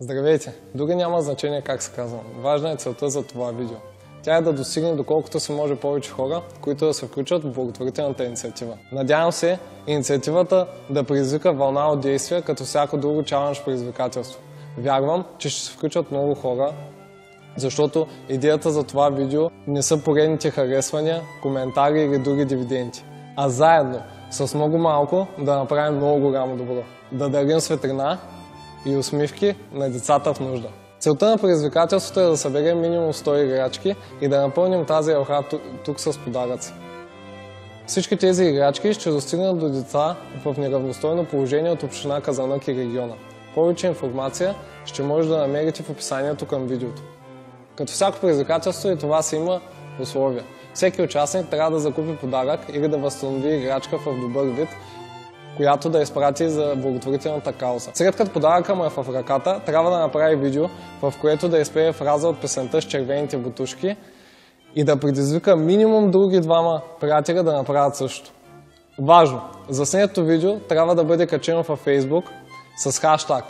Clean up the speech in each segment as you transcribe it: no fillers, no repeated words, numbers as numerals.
Здравейте! Дори няма значение как се казвам. Важна е целта за това видео. Тя е да достигне доколкото се може повече хора, които да се включат в благотворителната инициатива. Надявам се инициативата да предизвика вълна от действия, като всяко друго чалендж предизвикателство. Вярвам, че ще се включат много хора, защото идеята за това видео не са поредните харесвания, коментари или други дивиденти, а заедно, с много малко, да направим много голямо добро. Да дарим светлина и усмивки на децата в нужда. Целта на предизвикателството е да съберем минимум 100 играчки и да напълним тази елха тук с подаръци. Всички тези играчки ще достигнат до деца в неравностойно положение от община Казанлък и региона. Повече информация ще може да намерите в описанието към видеото. Като всяко предизвикателство и това си има условия. Всеки участник трябва да закупи подарък или да възстанови играчка в добър вид, която да изпрати за благотворителната кауза. След като подаръка му е в ръката, трябва да направи видео, в което да изпее фраза от песента с червените бутушки и да предизвика минимум други двама приятели да направят същото. Важно! Заснетото видео трябва да бъде качено във Facebook с хаштаг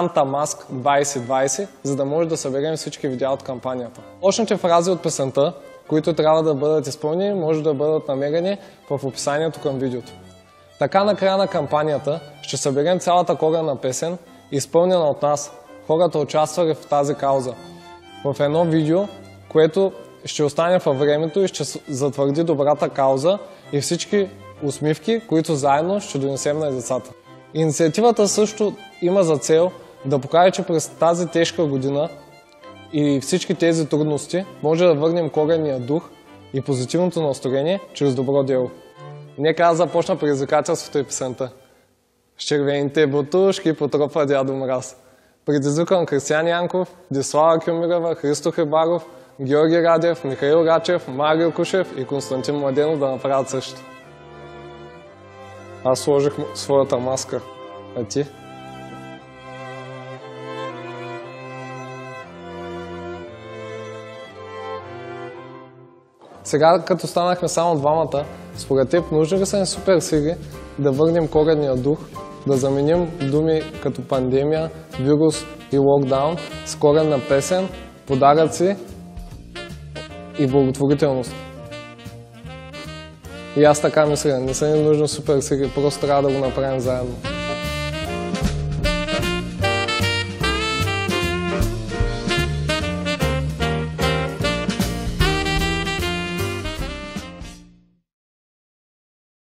SantaMask2020, за да може да съберем всички видеа от кампанията. Точните фрази от песента, които трябва да бъдат изпълнени, може да бъдат намерени в описанието към видеото. Така на края на кампанията ще съберем цялата коренна песен, изпълнена от нас, хората участвали в тази кауза, в едно видео, което ще остане във времето и ще затвърди добрата кауза и всички усмивки, които заедно ще донесем на децата. Инициативата също има за цел да покаже, че през тази тежка година и всички тези трудности може да върнем коренния дух и позитивното настроение чрез добро дело. Нека аз започна предизвикателството и песента. С червените бутушки потропа дядо Мраз. Предизвиквам Кристиян Янков, Десислава Кюмирова, Христо Хрибаров, Георги Радев, Михаил Рачев, Марио Кушев и Константин Младенов да направят също. Аз сложих своята маска. А ти? Сега, като станахме само двамата, според теб нужни ли са ни супер сили да върнем коренния дух, да заменим думи като пандемия, вирус и локдаун с коренна песен, подаръци и благотворителност? И аз така мисля, не са ни нужни супер сили, просто трябва да го направим заедно.